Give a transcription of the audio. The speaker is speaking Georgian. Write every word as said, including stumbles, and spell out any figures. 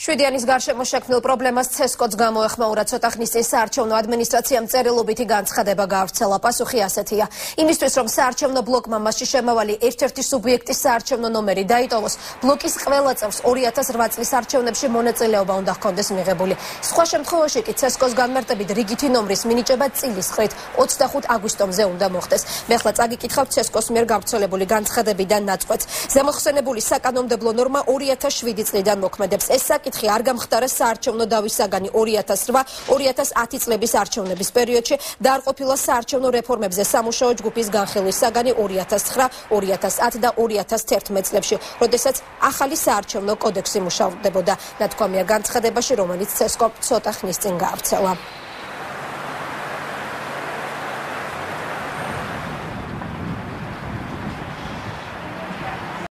შვიდიანის გარშემო შექმნილ პრობლემას ცესკოც გამოეხმაურება ცოტა ხნის წინ საარჩევნო ადმინისტრაციამ წერილობითი განცხადება გაავრცელა. პასუხი ასეთია. იმისთვის რომ საარჩევნო ბლოკმა მასში შემავალი ერთ-ერთი სუბიექტის საარჩევნო ნომერი დაიტოვოს, ბლოკის ყველა წევრს ორი ათას რვა წლის არჩევნებში მონაწილეობა უნდა ჰქონდეს მიღებული. სხვა შემთხვევაში კი ცესკოს განმარტებით რიგითი ნომრის მინიჭება წლის ხრით ოცდახუთ აგვისტომზე უნდა მოხდეს. მე ახლა წაგიკითხავთ ცესკოს მიერ გავრცელებული განცხადებიდან ნაწყვეტს. ზემოხსენებული საკანონმდებლო ნორმა ორი ათას შვიდი წლიდან მოქმედებს. ეს საკითხი არ გამხდარა საარჩევნო დავის საგანი ორი ათას რვა ორი ათას ათი წლების არჩევნების პერიოდში და არ ყოფილა საარჩევნო რეფორმებზე სამუშაო ჯგუფის განხილვის საგანი ორი ათას ცხრა ორი ათას ათი და ორი ათას თერთმეტ წლებში, როდესაც ახალი საარჩევნო კოდექსი მუშავდებოდა. ნათქვამია განცხადებაში, რომელიც ცესკომ ცოტა ხნის წინ გაავრცელა.